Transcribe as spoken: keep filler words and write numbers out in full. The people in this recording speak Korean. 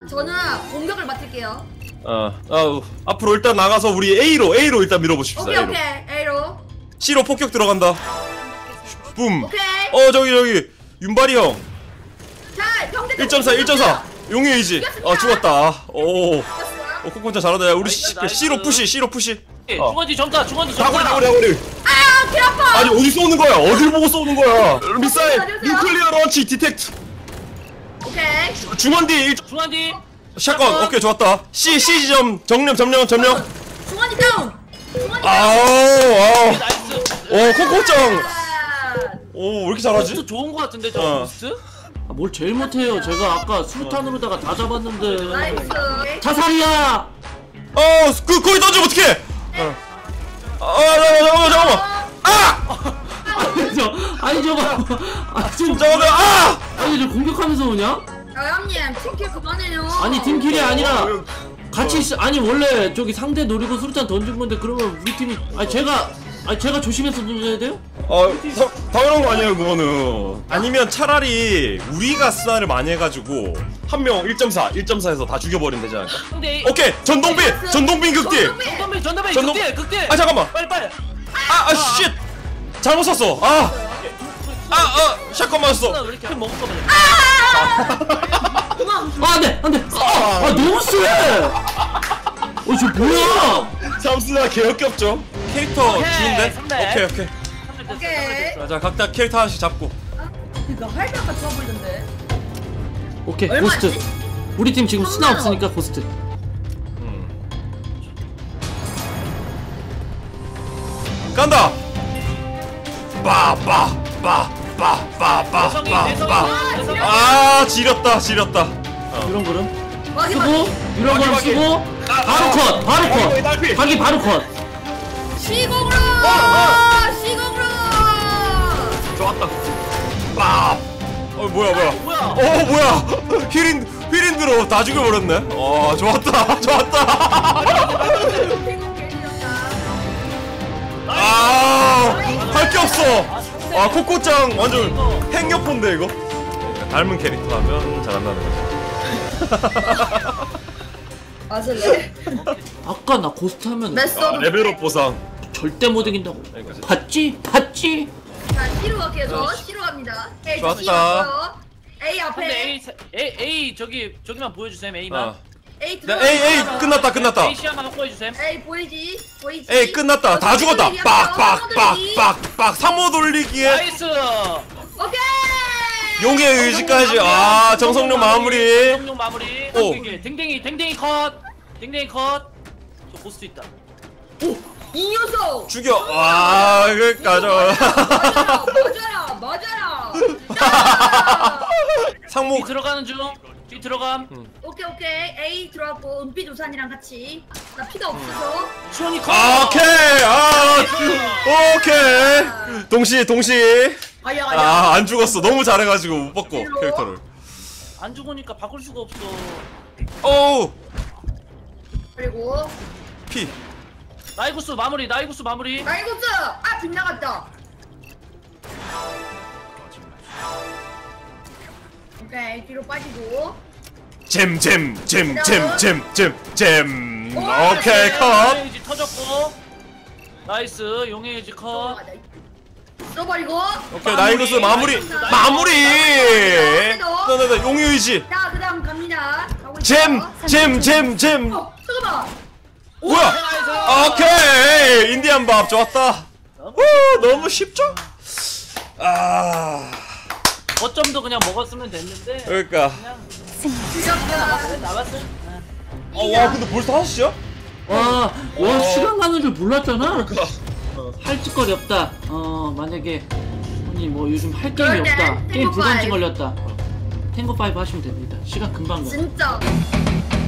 저는 공격을 맡을게요. 어, 어 앞으로 일단 나가서 우리 A로 A로 일단 밀어보십시다. 오케이 A로. 오케이 A로. C로 폭격 들어간다. 붐. 오케이. 어 저기 저기 윤발이 형. 자 경제. 일 점 사 일 점 사. 용의 의지. 어 죽었다. 오. 죽었어요. 어 코콘자 잘한다. 야, 우리 나이스, C, 나이스. C로 푸시 C로 푸시. 어. 중원지 점사 중원지 점사. 다구리 다구리 다구리. 아, 개 아파. 아니 어디 쏘는 거야? 어딜 보고 쏘는 거야? 미사일 어디서? 뉴클리어 런치 디텍트. 오케이. 중원디 일 중원지. 샷건. 오케이 좋았다. C C 지점 정령 점령 점령. 중원이 다운. 중원이 다운. 아우 아우. 나이스. 오 코코짱. 아, 오 왜 이렇게 잘하지? 부스트 좋은 거 같은데 저 어. 부스트? 아, 뭘 제일 못해요. 제가 아까 수류탄으로다가 다 잡았는데. 나이스. 자살이야. 어그 거기 던지면 어떡해? 어. 아 잠깐만 잠깐만. 아! 아니 저 아니 저거 아 지금 잠깐만. 아! 아니 저 공격하면서 오냐? 야 형님 팀킬 그만해요. 아니 팀킬이 아니라 어, 같이 있, 아니 원래 저기 상대 노리고 수류탄 던진 건데 그러면 우리 팀이 아니 제가 아니 제가 조심해서 던져야 돼요? 어 다- 당연한 거 아니에요 그거는. 아니면 차라리 우리가 스나를 많이 해가지고 한 명 일 점 사 일 점 사에서 다 죽여버리면 되지 않을까? 근데 오케이 전동빈 전동빈 극딜. 전동빈. 전담배 전담배 전동- 극딜 극딜. 아 잠깐만. 빨리 빨리. 아아 쉣. 잘못 썼어. 아. 아, 아, 샷건 맞았어. 왜 이렇게 먹을 거면. 아 안돼 안돼 아, 아 너무 세! 어저 뭐야? 잠수나 개역겹죠? 캐릭터 오케이, 주인데? 선배. 오케이 오케이. 오케이. 자, 자 각자 캐릭터 하나씩 잡고. 이거 할때 아까 좋아 보이던데. 오케이 얼마지? 고스트 우리 팀 지금 스나 없으니까 고스트 간다. 빠빠 빠빠빠빠빠 대성이 빠. 대성이 대성이. 아 지렸다 지렸다. 이런 그럼 막이 쓰고 막이. 이런 막이, 거 막이. 쓰고 바로 컷 바로 날피, 날피. 컷 각이 바로 컷 시공으로. 어, 시공으로. 좋았다. 빠. 어 뭐야 뭐야. 뭐야? 어 뭐야. 휘린 휘린드로 다 죽여버렸네. 어 좋았다 좋았다. 아할 게 없어. 아 코코짱 완전 행여폰데 이거. 닮은 캐릭터라면 잘한다는 거죠. 아슬래. 아까 나 고스트 하면 메서도. 아, 레벨업 보상. 절대 못 이긴다고 여기까지. 봤지? 봤지? 자 C로 갈게요. 저 C로 갑니다. A 저 C 좋았다. 갔어요. A 근데 앞에. A A A 저기 저기만 보여주세요 A만. 어. A 네, 들어. 에이 에이 끝났다 끝났다. A 시야만 확보해 주세요. A 보이지? 보이지? 에이 끝났다 다 죽었다. 빡빡빡빡빡 상모 돌리기에 나이스. 오케이. 용의 의지까지. 아 정성룡 마무리. 정성룡 마무리. 오. 댕댕이 댕댕이 댕댕이 컷. 댕댕이 컷. 저 고스트 있다. 이 녀석. 죽여. 와 이거까지. 맞아요. 맞아요. 맞아요. 상모 뒤 들어가는 중. 뒤 들어감. 오케이 오케이. A 들어왔고 은빛 우산이랑 같이. 나 피가 없어서. 수원이 컷. 아, 오케이. 아 오케이. 동시 동시. 가야 가야. 아 안 죽었어. 너무 잘해가지고 못 바꿔 캐릭터를. 안 죽으니까 바꿀 수가 없어. 오 그리고 피. 나이구스 마무리. 나이구스 마무리. 나이고스. 아 빗나갔다. 오케이 뒤로 빠지고. 잼잼잼잼잼잼잼. 오케이 컷. 용의 의지 터졌고. 나이스. 용의 의지 컷. 써버리고. 오케이 나이거스 마무리 마무리. 너너너 용의 의지. 자 그다음 갑니다. 가고 있어요. 잼잼잼잼. 어 잠깐만. 뭐야? 오케이 인디안 밥 좋았다. 오 너무 쉽죠? 아 거점도 그냥 먹었으면 됐는데. 그러니까. 지렸다. 나왔어. 어와 근데 벌써 다섯 시야? 와, 와 시간 가는 줄 몰랐잖아. 할 짓거리 없다. 어 만약에 아니 뭐 요즘 할 게임이 그럴 땐 없다. 게임 탱고 불감증 파이브. 걸렸다. 탱고 파이브 하시면 됩니다. 시간 금방 가. 진짜.